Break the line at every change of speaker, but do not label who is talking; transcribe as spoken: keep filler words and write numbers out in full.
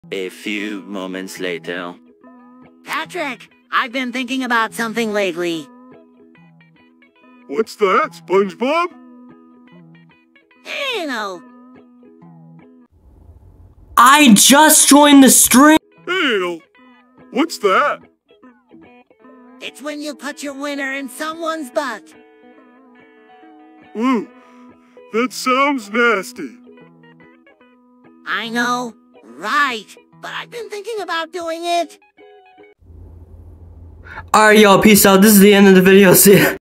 A few moments later.
Patrick, I've been thinking about something lately.
What's that, Spongebob?
You know.
I just joined the stream!
Hey, what's that?
It's when you put your winner in someone's butt.
Ooh, that sounds nasty.
I know, right, but I've been thinking about doing it.
Alright, y'all, peace out. This is the end of the video. See ya.